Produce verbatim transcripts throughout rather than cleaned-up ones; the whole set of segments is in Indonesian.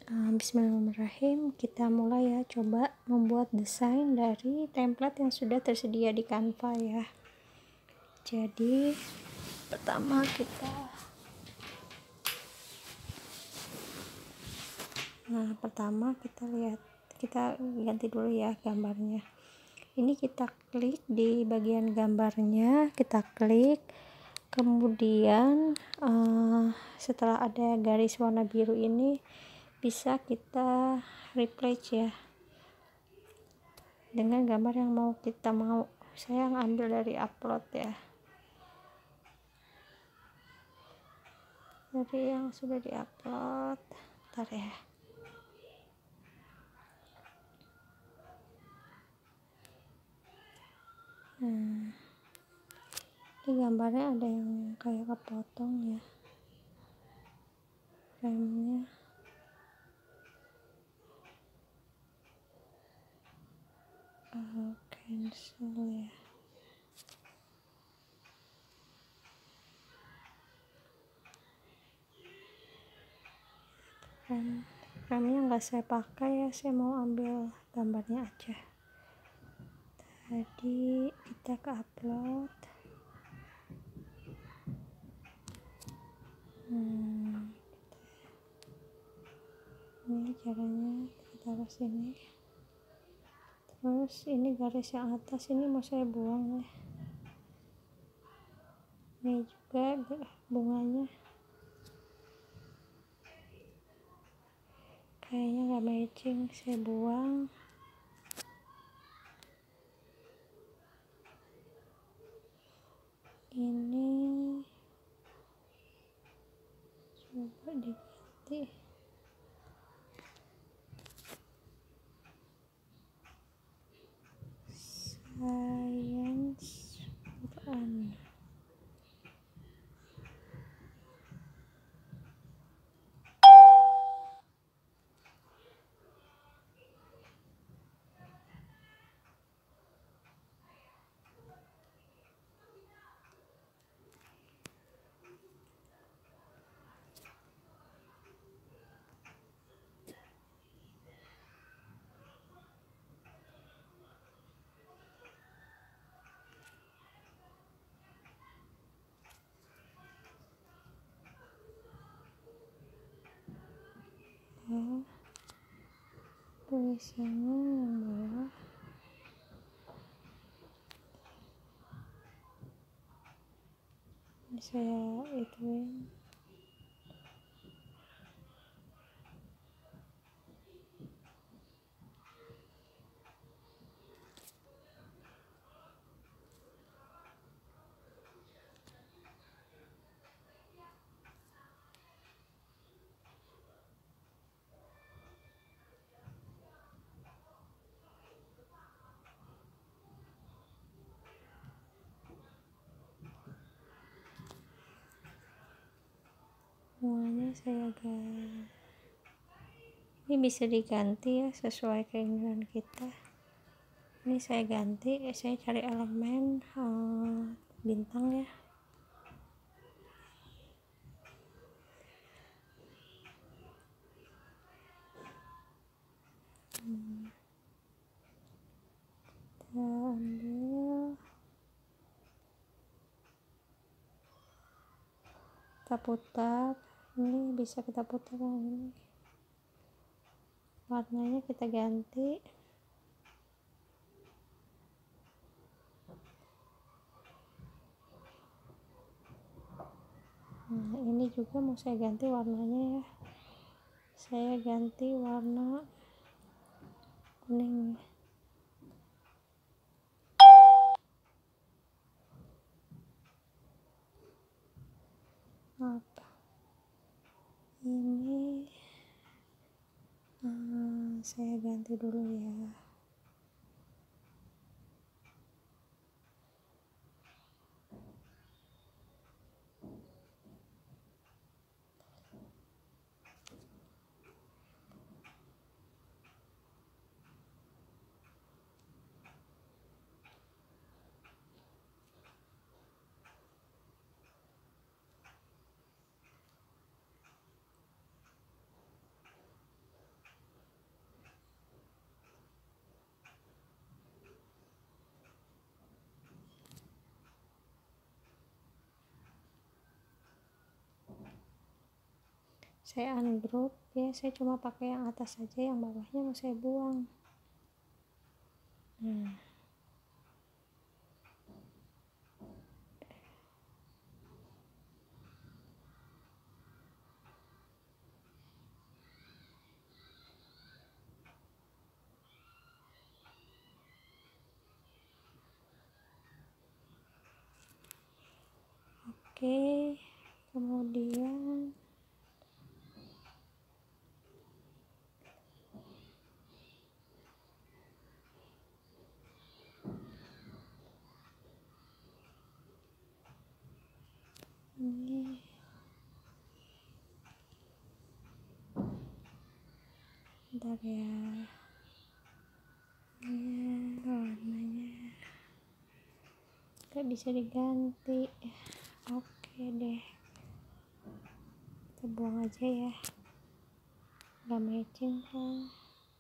Uh, Bismillahirrahmanirrahim. Kita mulai ya, coba membuat desain dari template yang sudah tersedia di Canva ya. Jadi pertama kita Nah, pertama kita lihat, kita ganti dulu ya gambarnya. Ini kita klik di bagian gambarnya, kita klik, kemudian uh, setelah ada garis warna biru ini bisa kita replace ya dengan gambar yang mau kita mau. Saya ngambil dari upload ya, dari yang sudah diupload. Bentar ya. Nah, ini gambarnya ada yang kayak kepotong ya, frame-nya. Oh, cancel ya. Frame frame-nya nggak saya pakai ya, saya mau ambil gambarnya aja. Tadi kita ke upload. Hmm, ini caranya kita taruh sini. Terus ini garis yang atas ini mau saya buang ya. Ini juga bunganya kayaknya nggak matching, saya buang. Ini coba diganti. Science Quran. Oh, tulisannya yang bawah. Ini saya ituin. Semuanya saya ganti. Ini bisa diganti ya sesuai keinginan kita. Ini saya ganti, saya cari elemen hmm, bintang ya. Hmm. Kita ambil, kita putar. Ini bisa kita putar yang ini. Warnanya kita ganti. Nah, ini juga mau saya ganti warnanya ya. Saya ganti warna kuning. Apa? Ini hmm, saya ganti dulu ya. saya ungroup ya, saya cuma pakai yang atas saja, yang bawahnya mau saya buang. Nah, oke, kemudian ini bentar ya, ini warnanya gak bisa diganti. Oke deh, kita buang aja ya, gak matching kan.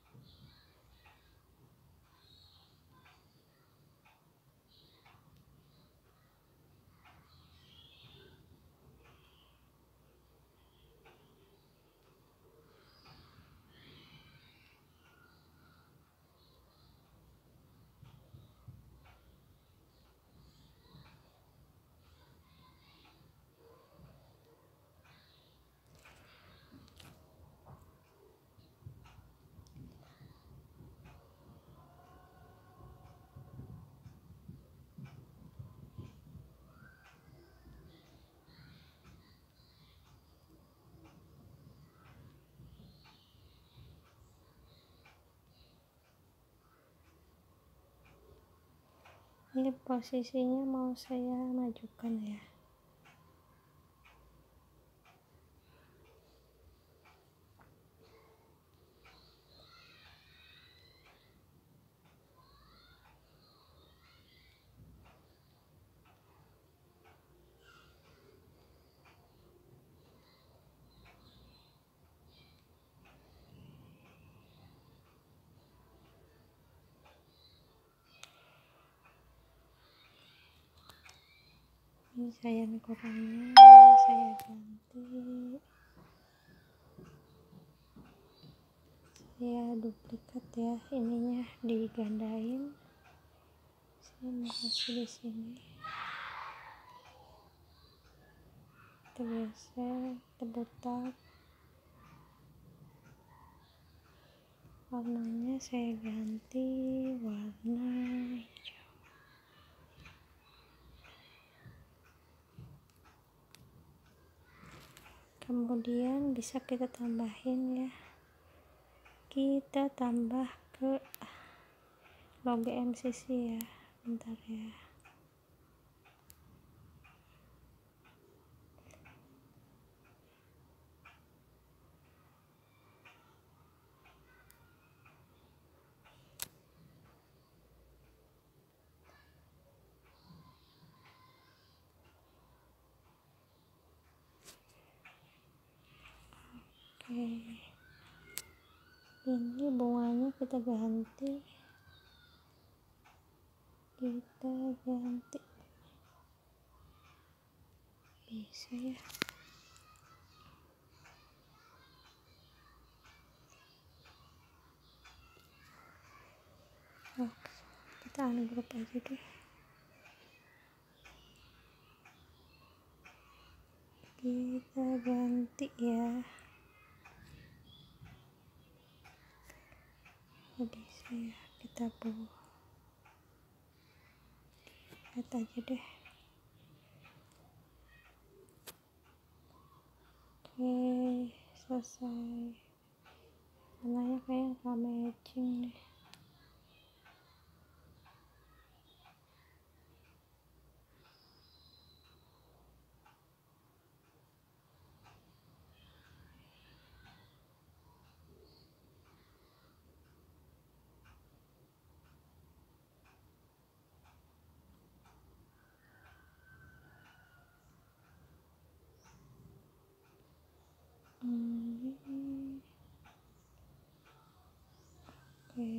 Ini posisinya mau saya majukan ya. Ini saya kurangnya saya ganti, saya duplikat ya, ininya digandain, saya mau kasih di sini, kita geser, kita butak, warnanya saya ganti warna hijau. Kemudian bisa kita tambahin ya, kita tambah ke logo M C C ya, bentar ya. Oke, ini bunganya kita ganti, kita ganti, bisa ya. Oh, kita ungroup aja deh, kita ganti ya. Gak bisa ya, kita buang, lihat aja deh. Oke, selesai. Warnanya kayak gak matching deh. Hmm. Oke,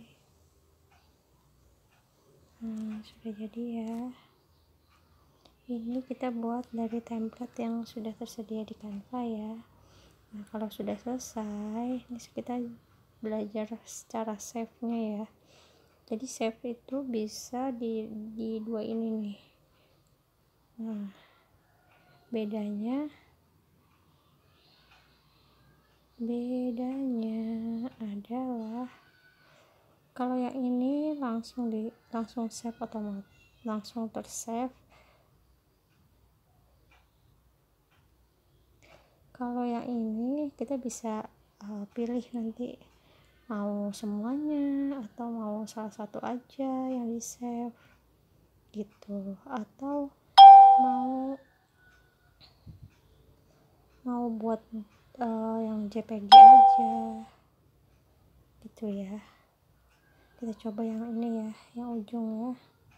nah sudah jadi ya. Ini kita buat dari template yang sudah tersedia di Canva ya. Nah, kalau sudah selesai, ini kita belajar cara save nya ya. Jadi save itu bisa di, di dua ini nih. Nah, bedanya bedanya adalah kalau yang ini langsung di langsung save otomatis, langsung tersave. Kalau yang ini kita bisa uh, pilih nanti mau semuanya atau mau salah satu aja yang di save gitu, atau mau mau buat uh, yang J P G aja gitu ya. Kita coba yang ini ya, yang ujung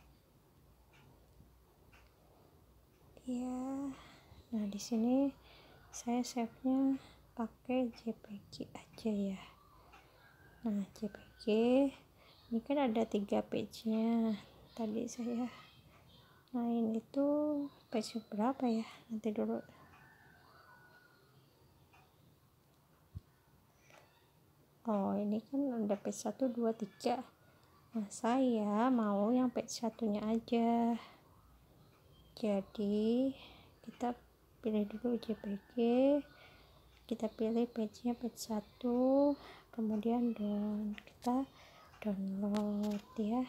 ya. Ya, nah di sini saya save-nya pakai J P G aja ya. Nah, J P G ini kan ada tiga page-nya. Tadi saya main itu page berapa ya? Nanti dulu. Oh, ini kan ada page satu, dua, tiga. Nah, saya mau yang page satunya aja. Jadi, kita pilih dulu J P G. Kita pilih page-nya page satu, kemudian down, kita download ya.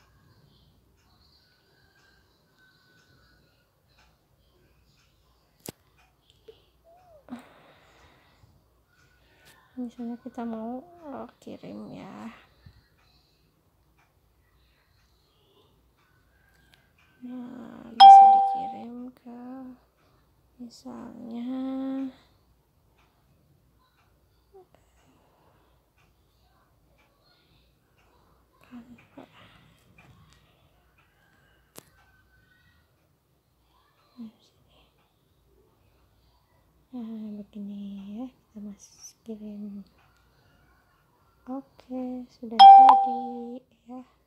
Misalnya kita mau oh, kirim ya. Nah, bisa dikirim ke misalnya Canva. Nah, begini ya, kita masuk kirim. Oke, sudah jadi ya.